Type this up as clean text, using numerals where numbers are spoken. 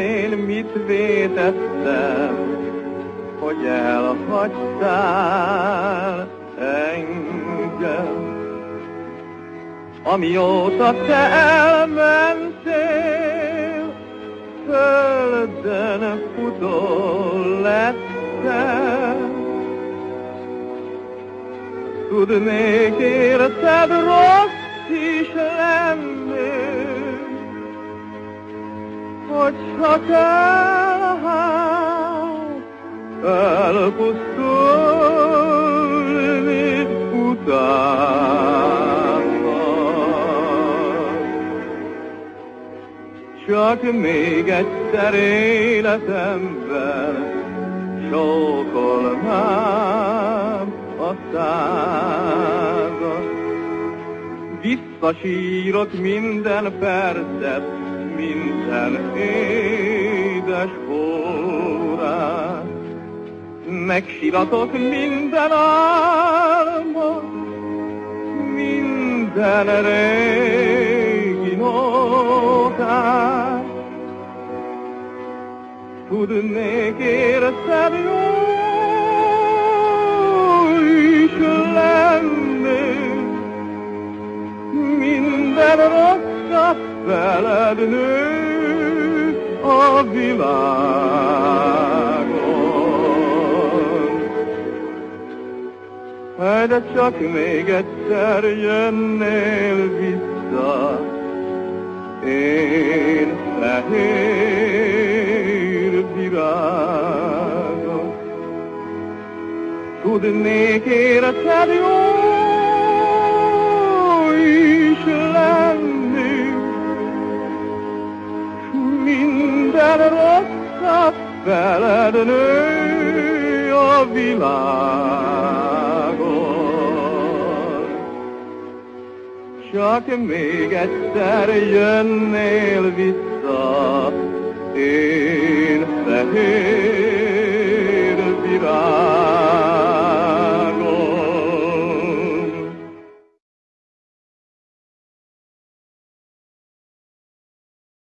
én mit vétettem, hogy elhagytál engem. Amióta te elmentél, földön futó lettem. Tudnék érted rossz is lenni, hogy csak elpusztulni utána. Csak még egyszer életemben csókolnám a szádat. Visszasírok minden percet, minden édes órát. Megsiratok minden álmot, minden régi nótát. Tudnék érted jó is lenni, minden rosszat veled nő a világon. De csak még egyszer jönnél vissza, én fehér virágok. Tudnék érted jó is lenni, minden rosszat veled nő a világon. Csak még egyszer jönnél vissza,